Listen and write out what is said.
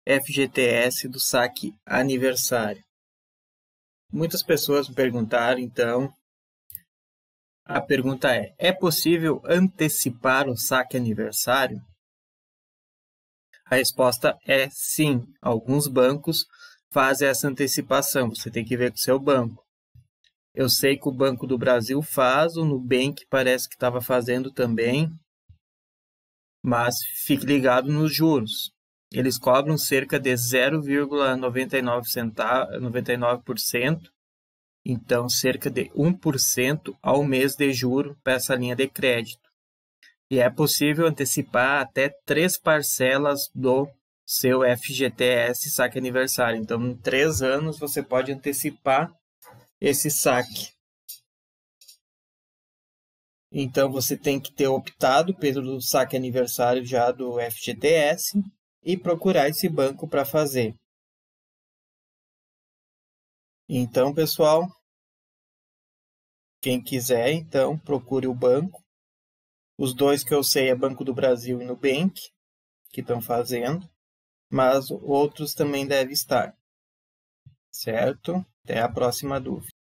FGTS do saque aniversário. Muitas pessoas me perguntaram, então, a pergunta é possível antecipar o saque aniversário? A resposta é sim. Alguns bancos fazem essa antecipação, você tem que ver com o seu banco. Eu sei que o Banco do Brasil faz, o Nubank parece que estava fazendo também, mas fique ligado nos juros. Eles cobram cerca de 0,99%, então cerca de 1% ao mês de juro para essa linha de crédito. E é possível antecipar até 3 parcelas do seu FGTS saque aniversário. Então, em 3 anos, você pode antecipar esse saque. Então, você tem que ter optado pelo saque aniversário já do FGTS e procurar esse banco para fazer. Então, pessoal, quem quiser, então, procure o banco. Os dois que eu sei é Banco do Brasil e Nubank, que estão fazendo, mas outros também devem estar. Certo? Até a próxima dúvida.